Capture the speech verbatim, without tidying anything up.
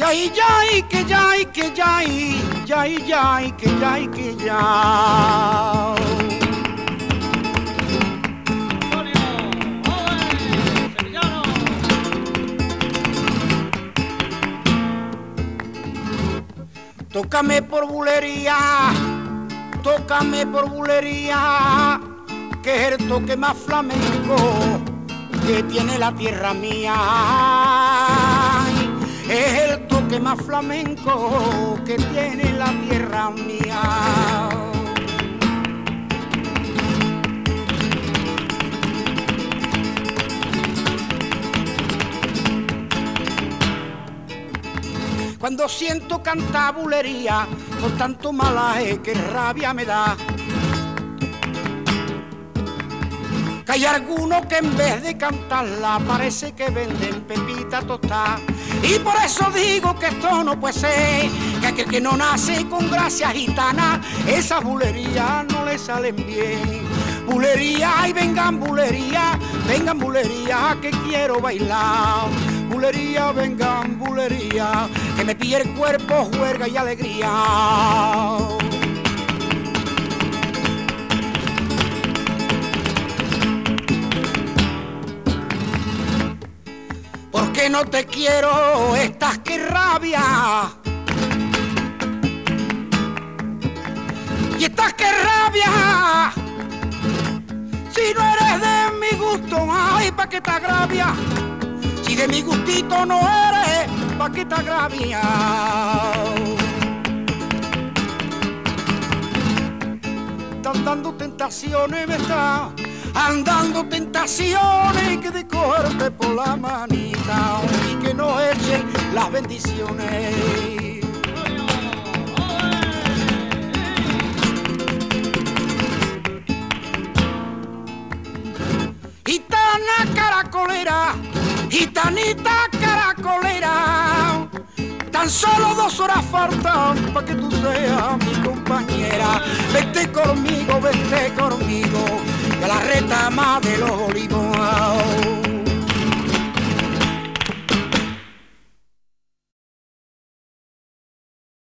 Yay, yay, que yay, que yay, yay, yay, que yay, que yay. Tócame por bulería, tócame por bulería, que es el toque más flamenco que tiene la tierra mía. Es el toque más flamenco que tiene la tierra mía. Cuando siento cantar bulería, con tanto malaje que rabia me da. Que hay algunos que en vez de cantarla parece que venden pepita tostada. Y por eso digo que esto no puede ser, que aquel que no nace con gracia gitana, esas bulerías no le salen bien. Bulería, y vengan bulería, vengan bulería, que quiero bailar. Bulería, vengan bulería, que me pille el cuerpo, juerga y alegría. Porque no te quiero, estás que rabia. Y estás que rabia. Si no eres de mi gusto, ay, pa' que te agravia. Si de mi gustito no eres, pa' que te agravia. Están dando tentaciones, me está andando tentaciones, que de cogerte por la manita y que nos echen las bendiciones. Gitana caracolera, gitanita caracolera, tan solo dos horas faltan para que tú seas mi compañera. Vete conmigo, vete conmigo, y a la retama de los olivos